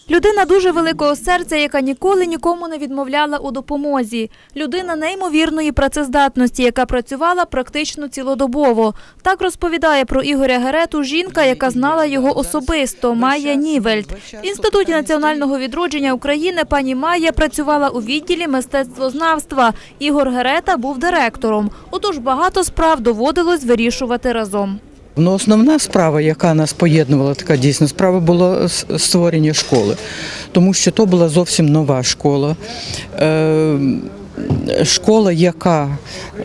Людина дуже великого серця, яка ніколи нікому не відмовляла у допомозі. Людина неймовірної працездатності, яка працювала практично цілодобово. Так розповідає про Ігоря Герету жінка, яка знала його особисто – Майя Нівельд. В Інституті національного відродження України пані Майя працювала у відділі мистецтвознавства. Ігор Герета був директором. Отож багато справ доводилось вирішувати разом. Основна справа, яка нас поєднувала, така дійсно справа, було створення школи. Тому що то була зовсім нова школа. Школа, яка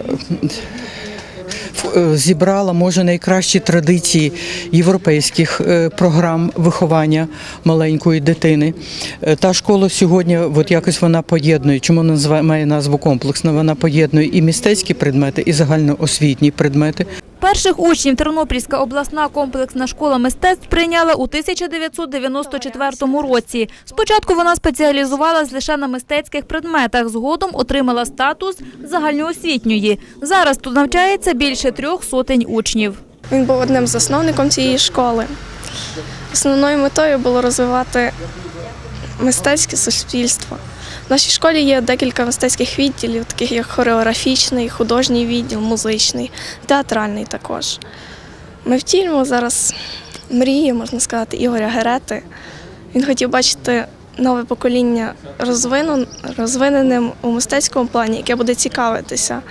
зібрала, може, найкращі традиції європейських програм виховання маленької дитини. Та школа сьогодні, от якось вона поєднує, чому має назву комплексно, вона поєднує і мистецькі предмети, і загальноосвітні предмети. Перших учнів Тернопільська обласна комплексна школа мистецтв прийняла у 1994 році. Спочатку вона спеціалізувалась лише на мистецьких предметах, згодом отримала статус загальноосвітньої. Зараз тут навчається більше 300 учнів. Він був одним з засновником цієї школи. Основною метою було розвивати мистецьке суспільство. В нашій школі є декілька мистецьких відділів, таких як хореографічний, художній відділ, музичний, театральний також. Ми втілюємо зараз мрії, можна сказати, Ігоря Герети. Він хотів бачити нове покоління розвиненим у мистецькому плані, яке буде цікавитися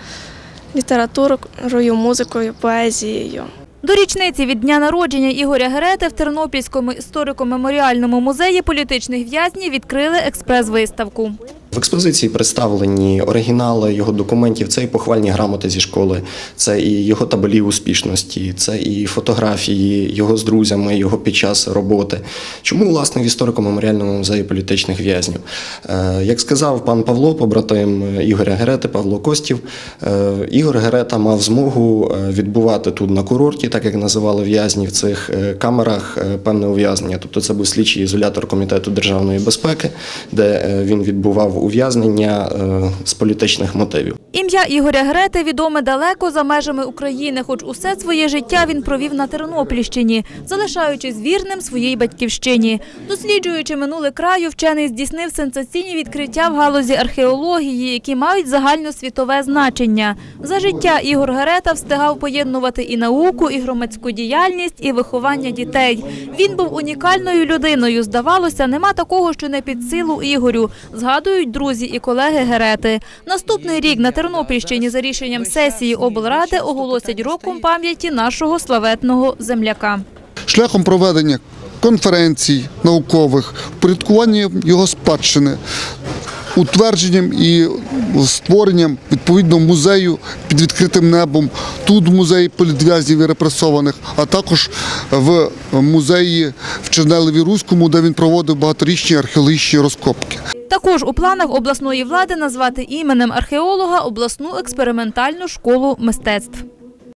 літературою, музикою, поезією. До річниці від дня народження Ігоря Герети в Тернопільському історико-меморіальному музеї політичних в'язнів відкрили експрес-виставку. В експозиції представлені оригінали його документів, це і похвальні грамоти зі школи, це і його табелі успішності, це і фотографії його з друзями, його під час роботи. Чому, власне, в історико-меморіальному музеї політичних в'язнів? Як сказав пан Павло, побратим Ігоря Герети, Павло Костів, Ігор Герета мав змогу відбувати тут на курорті, так як називали в'язні в цих камерах, певне ув'язнення. Тобто це був слідчий ізолятор Комітету державної безпеки, де він відбував ув'язнення з політичних мотивів. Ім'я Ігоря Герети відоме далеко за межами України, хоч усе своє життя він провів на Тернопільщині, залишаючись вірним своїй батьківщині. Досліджуючи минуле краю, вчений здійснив сенсаційні відкриття в галузі археології, які мають загальносвітове значення. За життя Ігор Герета встигав поєднувати і науку, і громадську діяльність, і виховання дітей. Він був унікальною людиною. Здавалося, нема такого, що не під силу Ігорю, згадують друзі і колеги Герети. Наступний рік на Тернопільщині за рішенням сесії облради оголосять роком пам'яті нашого славетного земляка. Шляхом проведення конференцій наукових, впорядкування його спадщини, утвердженням і створенням відповідного музею під відкритим небом, тут в музеї політв'язнів і репресованих, а також в музеї в Чернелеві-Руському, де він проводив багаторічні археологічні розкопки. Також у планах обласної влади назвати іменем археолога обласну експериментальну школу мистецтв.